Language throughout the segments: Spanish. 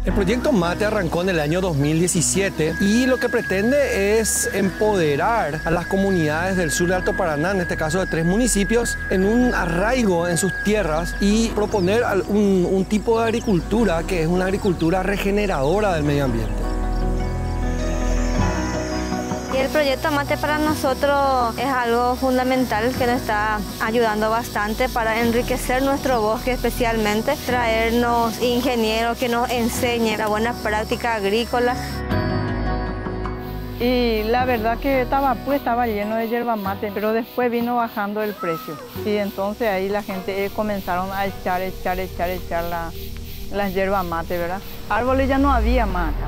El proyecto MATE arrancó en el año 2017 y lo que pretende es empoderar a las comunidades del sur de Alto Paraná, en este caso de 3 municipios, en un arraigo en sus tierras y proponer un tipo de agricultura que es una agricultura regeneradora del medio ambiente. Y el proyecto MATE para nosotros es algo fundamental que nos está ayudando bastante para enriquecer nuestro bosque, especialmente traernos ingenieros que nos enseñen la buena práctica agrícola. Y la verdad que Tabapú estaba lleno de yerba mate, pero después vino bajando el precio. Y entonces ahí la gente comenzaron a echar las yerba mate, ¿verdad? Árboles ya no había más acá.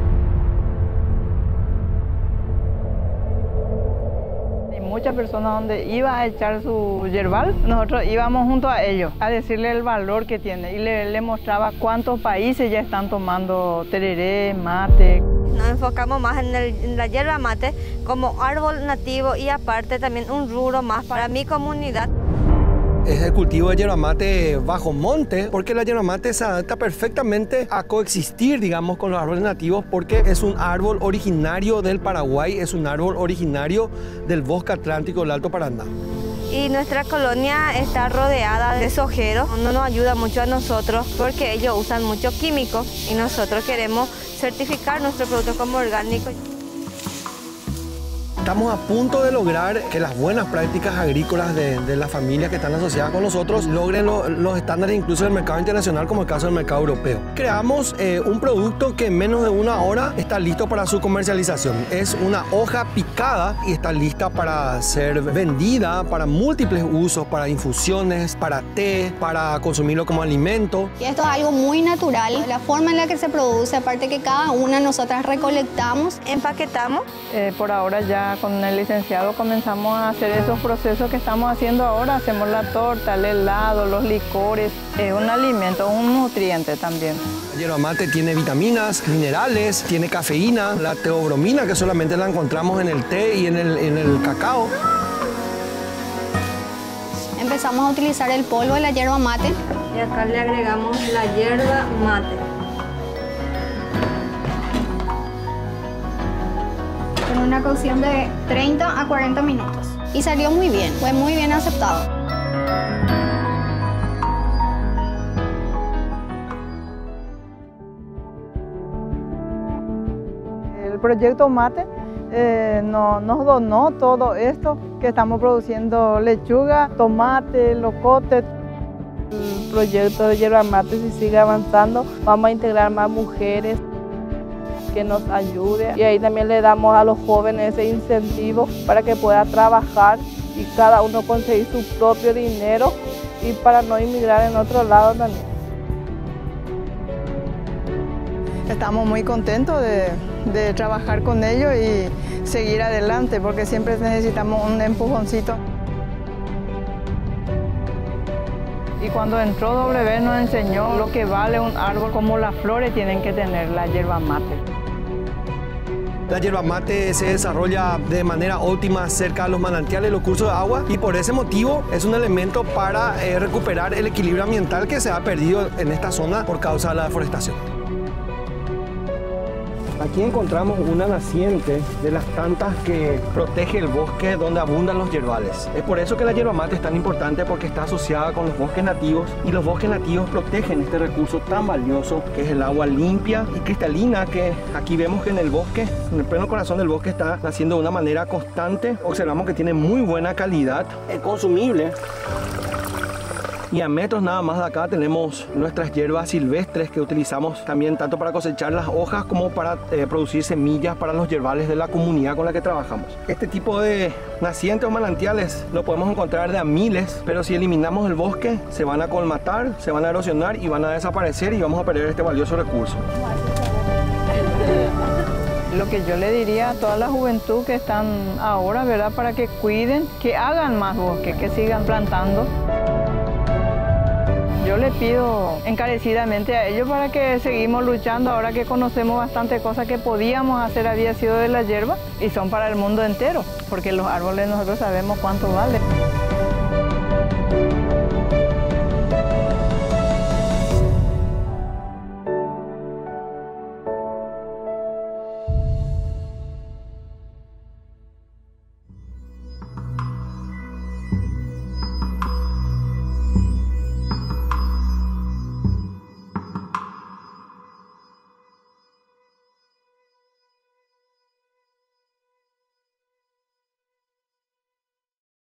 Muchas personas donde iba a echar su yerbal, nosotros íbamos junto a ellos a decirle el valor que tiene y le mostraba cuántos países ya están tomando tereré, mate. Nos enfocamos más en la yerba mate como árbol nativo y aparte también un rubro más para mi comunidad. Es el cultivo de yerba mate bajo monte, porque la yerba mate se adapta perfectamente a coexistir, digamos, con los árboles nativos, porque es un árbol originario del Paraguay, es un árbol originario del bosque atlántico del Alto Paraná. Y nuestra colonia está rodeada de sojeros, no nos ayuda mucho a nosotros porque ellos usan mucho químico y nosotros queremos certificar nuestro producto como orgánico. Estamos a punto de lograr que las buenas prácticas agrícolas de las familias que están asociadas con nosotros logren los estándares incluso del mercado internacional, como el caso del mercado europeo. Creamos un producto que en menos de 1 hora está listo para su comercialización. Es una hoja picada y está lista para ser vendida para múltiples usos, para infusiones, para té, para consumirlo como alimento. Y esto es algo muy natural, la forma en la que se produce, aparte que cada una nosotras recolectamos, empaquetamos. Por ahora ya con el licenciado comenzamos a hacer esos procesos que estamos haciendo ahora. Hacemos la torta, el helado, los licores. Es un alimento, un nutriente también. La yerba mate tiene vitaminas, minerales, tiene cafeína, la teobromina que solamente la encontramos en el té y en el cacao. Empezamos a utilizar el polvo de la yerba mate. Y acá le agregamos la yerba mate. Con una cocción de 30 a 40 minutos. Y salió muy bien, fue muy bien aceptado. El proyecto MATE nos donó todo esto que estamos produciendo: lechuga, tomate, locote. El proyecto de yerba mate, si sigue avanzando, vamos a integrar más mujeres que nos ayude, y ahí también le damos a los jóvenes ese incentivo para que puedan trabajar y cada uno conseguir su propio dinero y para no emigrar en otro lado también. Estamos muy contentos de trabajar con ellos y seguir adelante, porque siempre necesitamos un empujoncito. Y cuando entró W nos enseñó lo que vale un árbol, como las flores tienen que tener la yerba mate. La yerba mate se desarrolla de manera óptima cerca de los manantiales, los cursos de agua, y por ese motivo es un elemento para recuperar el equilibrio ambiental que se ha perdido en esta zona por causa de la deforestación. Aquí encontramos una naciente de las tantas que protege el bosque donde abundan los yerbales. Es por eso que la yerba mate es tan importante, porque está asociada con los bosques nativos, y los bosques nativos protegen este recurso tan valioso que es el agua limpia y cristalina, que aquí vemos que en el bosque, en el pleno corazón del bosque, está naciendo de una manera constante. Observamos que tiene muy buena calidad, es consumible. Y a metros nada más de acá tenemos nuestras hierbas silvestres que utilizamos también tanto para cosechar las hojas como para producir semillas para los yerbales de la comunidad con la que trabajamos. Este tipo de nacientes o manantiales lo podemos encontrar de a miles, pero si eliminamos el bosque se van a colmatar, se van a erosionar y van a desaparecer, y vamos a perder este valioso recurso. Lo que yo le diría a toda la juventud que están ahora, ¿verdad?, para que cuiden, que hagan más bosque, que sigan plantando. Yo le pido encarecidamente a ellos para que seguimos luchando ahora que conocemos bastante cosas que podíamos hacer había sido de la hierba y son para el mundo entero, porque los árboles nosotros sabemos cuánto valen.